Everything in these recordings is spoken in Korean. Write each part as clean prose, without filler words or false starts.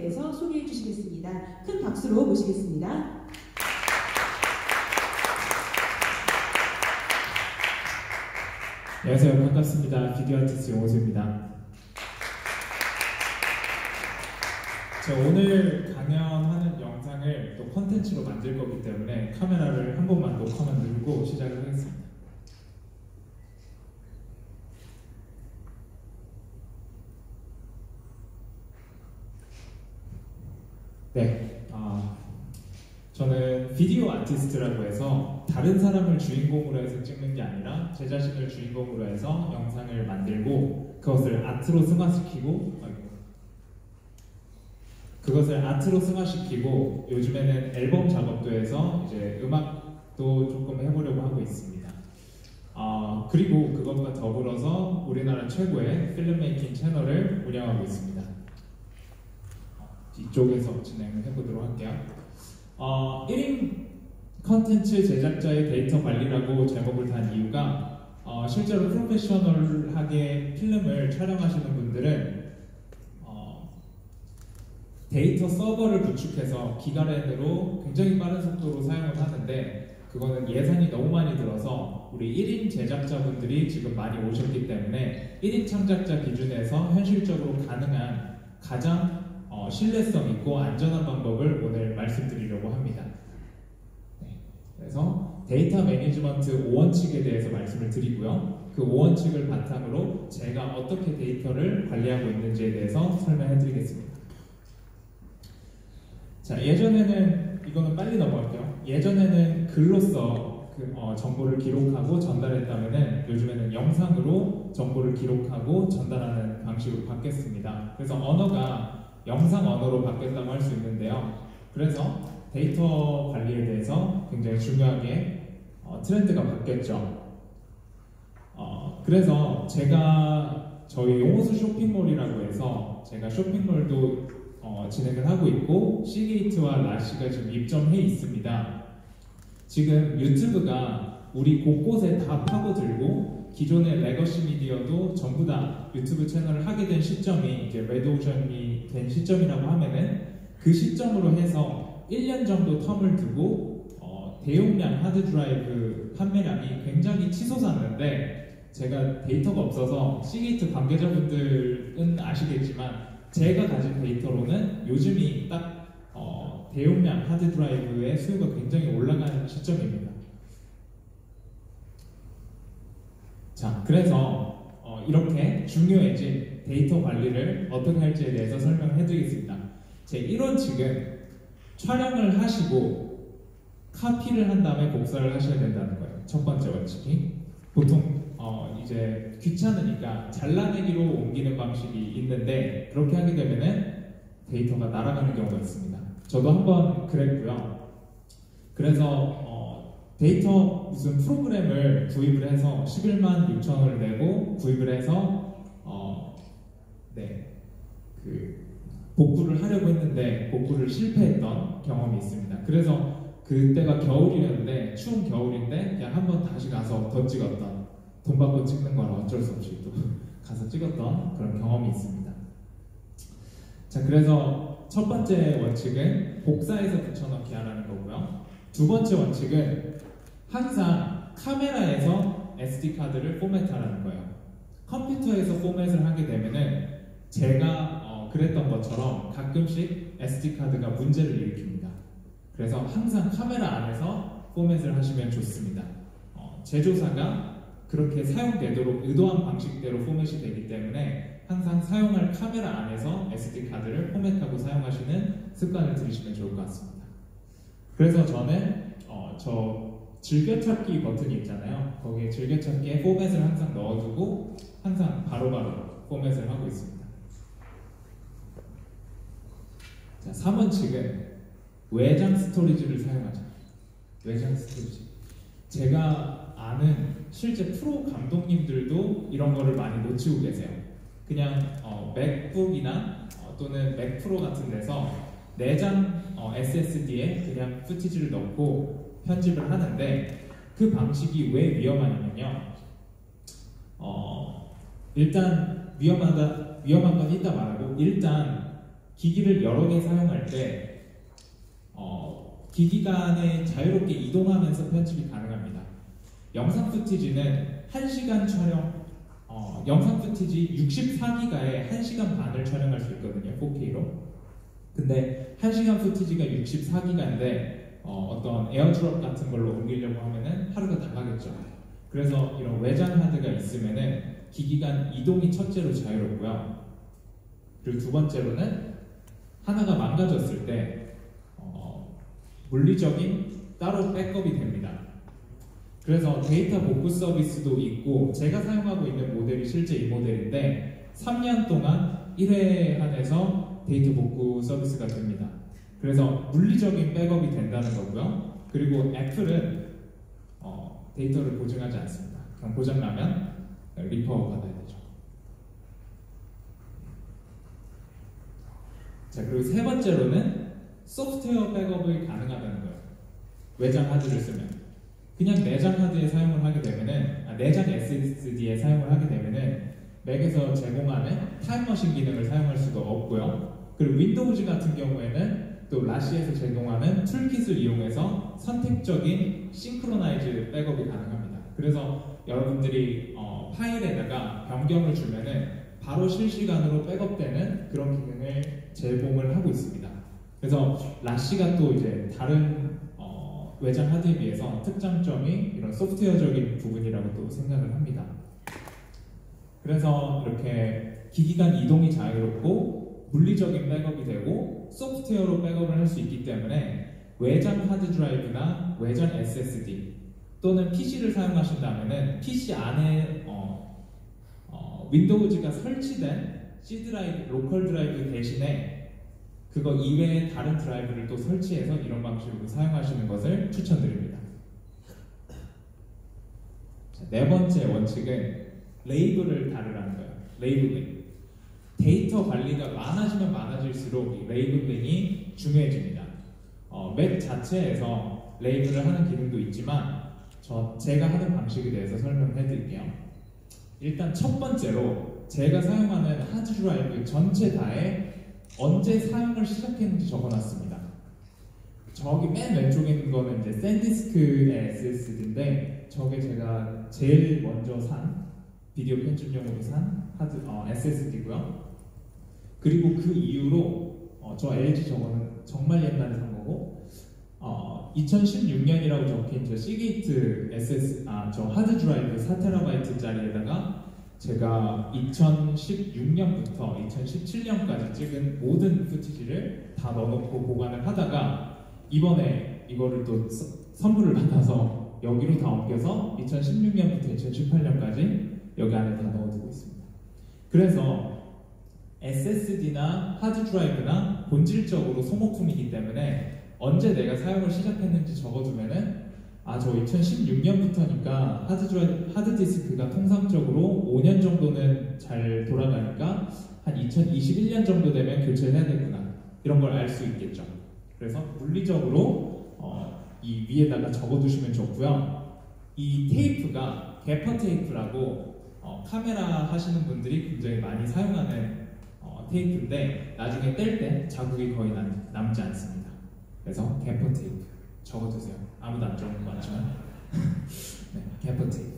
대해서 소개해 주시겠습니다. 큰 박수로 모시겠습니다. 안녕하세요. 반갑습니다. 비디오 아티스트 용호수입니다. 제가 오늘 강연하는 영상을 또 컨텐츠로 만들 거기 때문에 카메라를 한 번만 녹화만 누르고 시작을 하겠습니다. 네, 저는 비디오 아티스트라고 해서 다른 사람을 주인공으로 해서 찍는 게 아니라 제 자신을 주인공으로 해서 영상을 만들고 그것을 아트로 승화시키고 요즘에는 앨범 작업도 해서 이제 음악도 조금 해보려고 하고 있습니다. 그리고 그것과 더불어서 우리나라 최고의 필름메이킹 채널을 운영하고 있습니다. 이쪽에서 진행을 해보도록 할게요. 1인 컨텐츠 제작자의 데이터 관리라고 제목을 단 이유가 실제로 프로페셔널하게 필름을 촬영하시는 분들은 데이터 서버를 구축해서 기가랜으로 굉장히 빠른 속도로 사용을 하는데 그거는 예산이 너무 많이 들어서 우리 1인 제작자분들이 지금 많이 오셨기 때문에 1인 창작자 기준에서 현실적으로 가능한 가장 신뢰성 있고 안전한 방법을 오늘 말씀드리려고 합니다. 네, 그래서 데이터 매니지먼트 5원칙에 대해서 말씀을 드리고요. 그 5원칙을 바탕으로 제가 어떻게 데이터를 관리하고 있는지에 대해서 설명해 드리겠습니다. 자, 예전에는 이거는 빨리 넘어갈게요. 예전에는 글로써 정보를 기록하고 전달했다면은 요즘에는 영상으로 정보를 기록하고 전달하는 방식으로 바뀌었습니다. 그래서 언어가 영상 언어로 바뀌었다고 할 수 있는데요. 그래서 데이터 관리에 대해서 굉장히 중요하게 트렌드가 바뀌었죠. 그래서 제가 저희 용호수 쇼핑몰이라고 해서 제가 쇼핑몰도 진행을 하고 있고 시게이트와 라시가 지금 입점해 있습니다. 지금 유튜브가 우리 곳곳에 다 파고들고 기존의 레거시 미디어도 전부 다 유튜브 채널을 하게 된 시점이 이제 레드오션이 된 시점이라고 하면은 그 시점으로 해서 1년 정도 텀을 두고 대용량 하드드라이브 판매량이 굉장히 치솟았는데 제가 데이터가 없어서 시게이트 관계자분들은 아시겠지만 제가 가진 데이터로는 요즘이 딱 대용량 하드드라이브의 수요가 굉장히 올라가는 시점입니다. 자, 그래서 이렇게 중요해진 데이터 관리를 어떻게 할지에 대해서 설명을 해드리겠습니다. 제 1원칙은 촬영을 하시고 카피를 한 다음에 복사를 하셔야 된다는 거예요. 첫 번째 원칙이. 보통 이제 귀찮으니까 잘라내기로 옮기는 방식이 있는데 그렇게 하게 되면은 데이터가 날아가는 경우가 있습니다. 저도 한번 그랬고요. 그래서 데이터 무슨 프로그램을 구입을 해서 11만 6천 원을 내고 구입을 해서 복구를 하려고 했는데 복구를 실패했던 경험이 있습니다. 그래서 그때가 겨울이었는데 추운 겨울인데 그냥 한번 다시 가서 더 찍었던 돈 받고 찍는 건 어쩔 수 없이 또 가서 찍었던 그런 경험이 있습니다. 자, 그래서 첫 번째 원칙은 복사해서 붙여넣기 하라는 거고요. 두 번째 원칙은 항상 카메라에서 SD카드를 포맷하라는 거예요. 컴퓨터에서 포맷을 하게 되면은 제가 그랬던 것처럼 가끔씩 SD카드가 문제를 일으킵니다. 그래서 항상 카메라 안에서 포맷을 하시면 좋습니다. 제조사가 그렇게 사용되도록 의도한 방식대로 포맷이 되기 때문에 항상 사용할 카메라 안에서 SD카드를 포맷하고 사용하시는 습관을 들이시면 좋을 것 같습니다. 그래서 저는 저 즐겨찾기 버튼이 있잖아요. 거기에 즐겨찾기에 포맷을 항상 넣어두고 항상 바로바로 포맷을 하고 있습니다. 자, 3원칙은 외장 스토리지를 사용하자. 외장 스토리지. 제가 아는 실제 프로 감독님들도 이런 거를 많이 놓치고 계세요. 그냥 맥북이나 또는 맥 프로 같은 데서 내장 SSD에 그냥 푸티지를 넣고 편집을 하는데 그 방식이 왜 위험하냐면요. 일단 위험한 건 이따 말하고 일단 기기를 여러 개 사용할 때 기기 간에 자유롭게 이동하면서 편집이 가능합니다. 영상 푸티지는 1시간 촬영, 영상 푸티지 64기가에 1시간 반을 촬영할 수 있거든요, 4K로. 근데 1시간 푸티지가 64기가인데 어떤 에어드롭 같은 걸로 옮기려고 하면은 하루가 다 가겠죠. 그래서 이런 외장 하드가 있으면은 기기 간 이동이 첫째로 자유롭고요. 그리고 두 번째로는 하나가 망가졌을 때 물리적인 따로 백업이 됩니다. 그래서 데이터 복구 서비스도 있고, 제가 사용하고 있는 모델이 실제 이 모델인데 3년 동안 1회 한해서 데이터 복구 서비스가 됩니다. 그래서 물리적인 백업이 된다는 거고요. 그리고 애플은 데이터를 보증하지 않습니다. 그냥 고장나면 리퍼 받아야 되죠. 자, 그리고 세 번째로는 소프트웨어 백업이 가능하다는 거예요. 외장 하드를 쓰면. 그냥 내장 하드에 사용을 하게 되면은, 내장 SSD에 사용을 하게 되면은 맥에서 제공하는 타임머신 기능을 사용할 수가 없고요. 그리고 윈도우즈 같은 경우에는 또 라시에서 제공하는 툴킷을 이용해서 선택적인 싱크로나이즈 백업이 가능합니다. 그래서 여러분들이 파일에다가 변경을 주면은 바로 실시간으로 백업되는 그런 기능을 제공을 하고 있습니다. 그래서 라시가 또 이제 다른 외장 하드에 비해서 특장점이 이런 소프트웨어적인 부분이라고 또 생각을 합니다. 그래서 이렇게 기기 간 이동이 자유롭고 물리적인 백업이 되고 소프트웨어로 백업을 할 수 있기 때문에 외장 하드 드라이브나 외장 SSD 또는 PC를 사용하신다면은 PC 안에 윈도우즈가 설치된 C 드라이브, 로컬 드라이브 대신에 그거 이외에 다른 드라이브를 또 설치해서 이런 방식으로 사용하시는 것을 추천드립니다. 자, 네 번째 원칙은 레이블을 다루라는 거예요. 레이블링. 데이터 관리가 많아지면 많아질수록 이 레이블링이 중요해집니다. 맥 자체에서 레이블을 하는 기능도 있지만 제가 하는 방식에 대해서 설명해 드릴게요. 일단 첫 번째로 제가 사용하는 하드 드라이브 전체 다에 언제 사용을 시작했는지 적어놨습니다. 저기 맨 왼쪽에 있는 거는 이제 샌디스크의 SSD인데 저게 제가 제일 먼저 산 비디오 편집용으로 산 하드 SSD고요. 그리고 그 이후로 저 LG 저거는 정말 옛날에 산 거고 2016년이라고 적힌 저 시게이트 저 하드 드라이브 4TB짜리에다가 제가 2016년부터 2017년까지 찍은 모든 푸티지를 다 넣어놓고 보관을 하다가 이번에 이거를 또 선물을 받아서 여기로 다 옮겨서 2016년부터 2018년까지 여기 안에 다 넣어두고 있습니다. 그래서 SSD나 하드 드라이브나 본질적으로 소모품이기 때문에 언제 내가 사용을 시작했는지 적어두면은 저 2016년부터니까 하드 디스크가 통상적으로 5년 정도는 잘 돌아가니까 한 2021년 정도 되면 교체를 해야 되구나, 이런 걸 알 수 있겠죠. 그래서 물리적으로 이 위에다가 적어두시면 좋고요. 이 테이프가 게퍼 테이프라고 카메라 하시는 분들이 굉장히 많이 사용하는 테이프인데 나중에 뗄 때 자국이 거의 남지 않습니다. 그래서 게퍼 테이프 적어두세요. 아무도 안 적은 거 같지만 네, 게퍼 테이프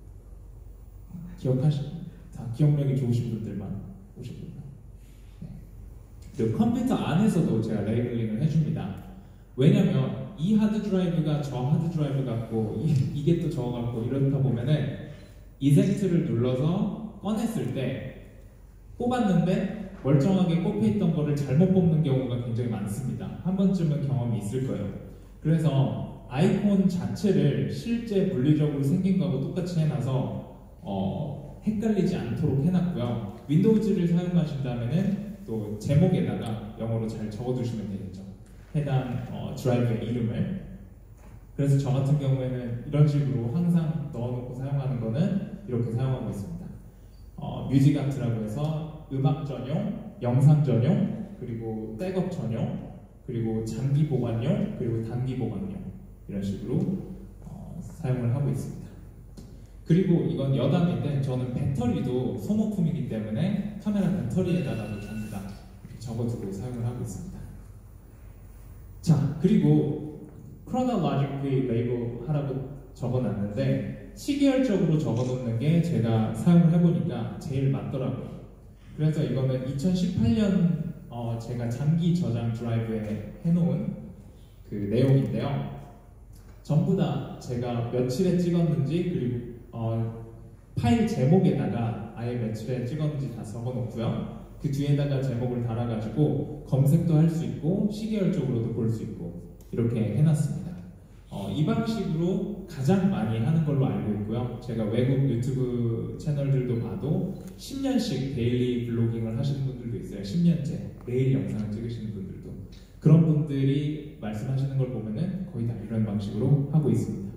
다 기억력이 좋으신 분들만 오셨군요. 네. 그리고 컴퓨터 안에서도 제가 레이블링을 해줍니다. 왜냐면 이 하드 드라이브가 저 하드 드라이브 같고 이게 또 저거 같고 이러다 보면은 이젝트를 눌러서 꺼냈을 때 뽑았는데 멀쩡하게 꼽혀있던 거를 잘못 뽑는 경우가 굉장히 많습니다. 한 번쯤은 경험이 있을 거예요. 그래서 아이폰 자체를 실제 물리적으로 생긴 거하고 똑같이 해놔서 헷갈리지 않도록 해놨고요. 윈도우즈를 사용하신다면은 또 제목에다가 영어로 잘 적어두시면 되겠죠. 해당 드라이브의 이름을. 그래서 저 같은 경우에는 이런 식으로 항상 넣어놓고 사용하는 거는 이렇게 사용하고 있습니다. 뮤직 아트라고 해서 음악 전용, 영상 전용, 그리고 백업 전용, 그리고 장기 보관용, 그리고 단기 보관용, 이런 식으로 사용을 하고 있습니다. 그리고 이건 여담인데 저는 배터리도 소모품이기 때문에 카메라 배터리에다가도 전부 다 적어두고 사용을 하고 있습니다. 자, 그리고 chronologically 레이블 하라고 적어놨는데 시계열적으로 적어놓는 게 제가 사용을 해보니까 제일 맞더라고요. 그래서 이거는 2018년 제가 장기 저장 드라이브에 해놓은 그 내용인데요. 전부 다 제가 며칠에 찍었는지 그리고 파일 제목에다가 아예 며칠에 찍었는지 다 적어놓고요. 그 뒤에다가 제목을 달아가지고 검색도 할 수 있고 시계열적으로도 볼 수 있고 이렇게 해놨습니다. 이 방식으로 가장 많이 하는 걸로 알고 있고요. 제가 외국 유튜브 채널들도 봐도 10년씩 데일리 블로깅을 하시는 분들도 있어요. 10년째 매일 영상을 찍으시는 분들도. 그런 분들이 말씀하시는 걸 보면은 거의 다 이런 방식으로 하고 있습니다.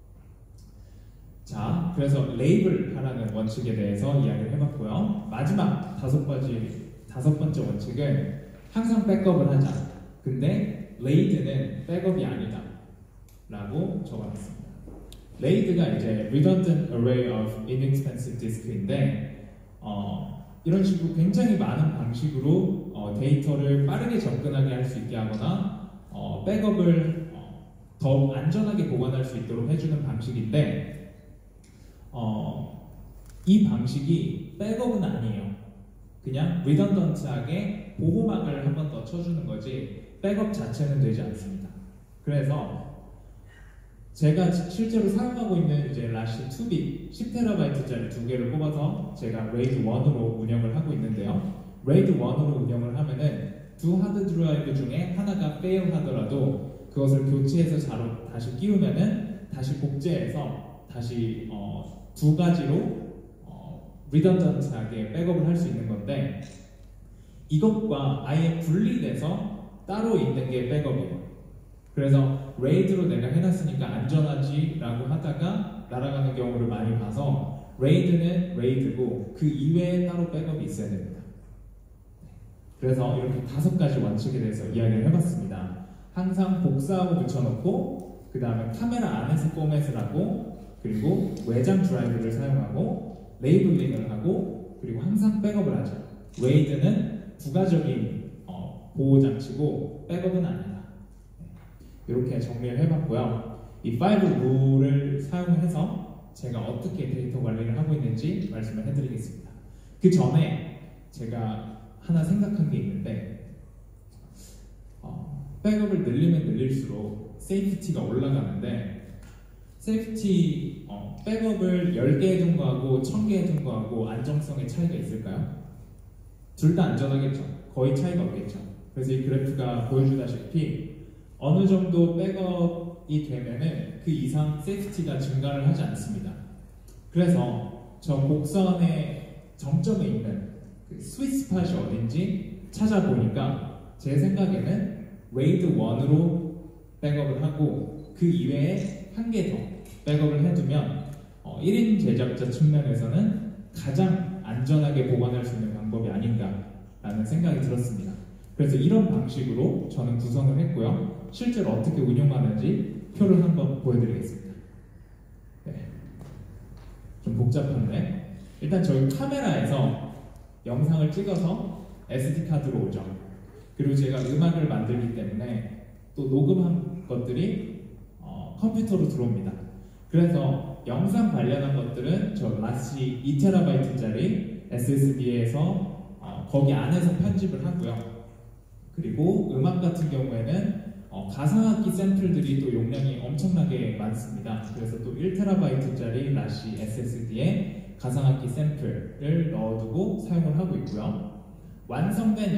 자, 그래서 레이블 하라는 원칙에 대해서 이야기를 해봤고요. 마지막 다섯 번째 원칙은 항상 백업을 하자. 근데 레이드는 백업이 아니다 라고 적어놨습니다. 레이드가 이제 Redundant Array of Inexpensive Disk인데 이런 식으로 굉장히 많은 방식으로 데이터를 빠르게 접근하게 할 수 있게 하거나 백업을 더욱 안전하게 보관할 수 있도록 해주는 방식인데 이 방식이 백업은 아니에요. 그냥 리던던트하게 보호막을 한 번 더 쳐주는 거지 백업 자체는 되지 않습니다. 그래서 제가 실제로 사용하고 있는 이제 라시 2빅 10TB짜리 두 개를 뽑아서 제가 레이드 1으로 운영을 하고 있는데요. 레이드 1으로 운영을 하면은 두 하드 드라이브 중에 하나가 페일 하더라도 그것을 교체해서 다시 끼우면은 다시 복제해서 다시 두 가지로 리던던트하게 백업을 할 수 있는 건데 이것과 아예 분리돼서 따로 있는 게 백업이에요. 그래서 레이드로 내가 해놨으니까 안전하지 라고 하다가 날아가는 경우를 많이 봐서 레이드는 레이드고 그 이외에 따로 백업이 있어야 됩니다. 그래서 이렇게 5가지 원칙에 대해서 이야기를 해봤습니다. 항상 복사하고 붙여놓고 그 다음에 카메라 안에서 포맷을 하고 그리고 외장 드라이브를 사용하고 레이블링을 하고 그리고 항상 백업을 하죠. 레이드는 부가적인 보호장치고 백업은 아니다. 이렇게 정리를 해봤고요. 이 5 룰을 사용해서 제가 어떻게 데이터 관리를 하고 있는지 말씀을 해드리겠습니다. 그 전에 제가 하나 생각한 게 있는데 백업을 늘리면 늘릴수록 세이프티가 올라가는데 세이프티 백업을 10개 해둔 거하고 1000개 해둔 거하고 안정성의 차이가 있을까요? 둘 다 안전하겠죠. 거의 차이가 없겠죠. 그래서 이 그래프가 보여주다시피 어느 정도 백업이 되면은 그 이상 세이프티가 증가를 하지 않습니다. 그래서 저 곡선의 정점에 있는 그 스윗 스팟이 어딘지 찾아보니까 제 생각에는 레이드 1으로 백업을 하고 그 이외에 한 개 더 백업을 해두면 1인 제작자 측면에서는 가장 안전하게 보관할 수 있는 방법이 아닌가라는 생각이 들었습니다. 그래서 이런 방식으로 저는 구성을 했고요. 실제로 어떻게 운영하는지 표를 한번 보여드리겠습니다. 네. 좀 복잡한데 일단 저희 카메라에서 영상을 찍어서 SD카드로 오죠. 그리고 제가 음악을 만들기 때문에 또 녹음한 것들이 컴퓨터로 들어옵니다. 그래서 영상 관련한 것들은 저 라시 2TB짜리 SSD에서 거기 안에서 편집을 하고요. 그리고 음악 같은 경우에는 가상악기 샘플들이 또 용량이 엄청나게 많습니다. 그래서 또 1TB짜리 라시 SSD에 가상악기 샘플을 넣어두고 사용을 하고 있고요. 완성된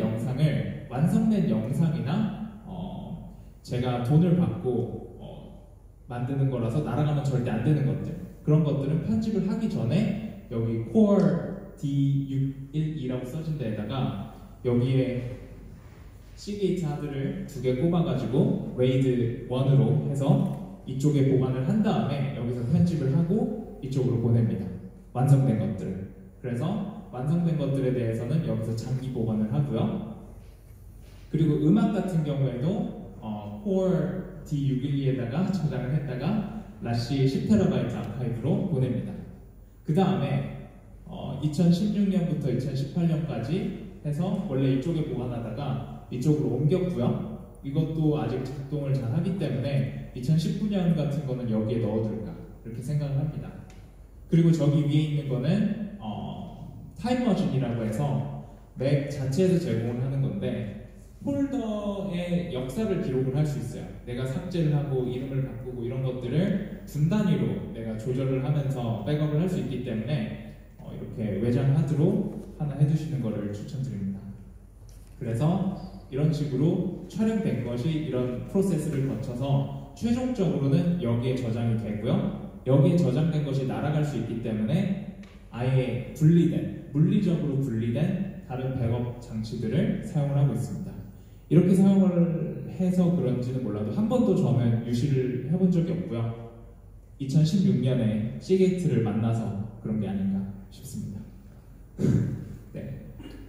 영상이나 제가 돈을 받고 만드는 거라서 날아가면 절대 안 되는 것들 그런 것들은 편집을 하기 전에 여기 Core D612라고 써진 데에다가 여기에 시게이트 하드를 2개 꼽아가지고 레이드 1으로 해서 이쪽에 보관을 한 다음에 여기서 편집을 하고 이쪽으로 보냅니다. 완성된 것들. 그래서 완성된 것들에 대해서는 여기서 장기 보관을 하고요. 그리고 음악 같은 경우에도 Core D612에다가 저장을 했다가 라시 10TB 아카이브로 보냅니다. 그 다음에 2016년부터 2018년까지 해서 원래 이쪽에 보관하다가 이쪽으로 옮겼고요. 이것도 아직 작동을 잘 하기 때문에 2019년 같은 거는 여기에 넣어둘까 이렇게 생각을 합니다. 그리고 저기 위에 있는 거는 타임머신이라고 해서 맥 자체에서 제공을 하는 건데 폴더의 역사를 기록을 할 수 있어요. 내가 삭제를 하고 이름을 바꾸고 이런 것들을 분 단위로 내가 조절을 하면서 백업을 할 수 있기 때문에 이렇게 외장 하드로 하나 해두시는 것을 추천드립니다. 그래서 이런 식으로 촬영된 것이 이런 프로세스를 거쳐서 최종적으로는 여기에 저장이 되고요. 여기에 저장된 것이 날아갈 수 있기 때문에 아예 분리된, 물리적으로 분리된 다른 백업 장치들을 사용을 하고 있습니다. 이렇게 사용을 해서 그런지는 몰라도 한 번도 저는 유실을 해본 적이 없고요. 2016년에 시게이트를 만나서 그런 게 아닌가 싶습니다. 네.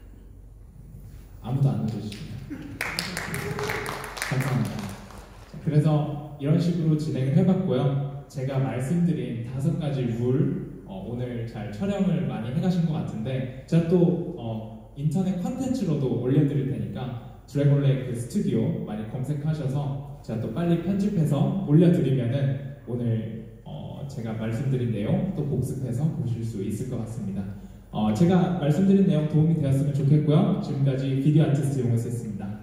아무도 안 해주시네요. 감사합니다. 그래서 이런 식으로 진행을 해봤고요. 제가 말씀드린 5가지 룰 오늘 잘 촬영을 많이 해가신 것 같은데 제가 또 인터넷 컨텐츠로도 올려드릴 테니까 드래곤레이크 스튜디오 많이 검색하셔서 제가 또 빨리 편집해서 올려드리면은 오늘 제가 말씀드린 내용 또 복습해서 보실 수 있을 것 같습니다. 제가 말씀드린 내용 도움이 되었으면 좋겠고요. 지금까지 비디오 아티스트 용호스였습니다.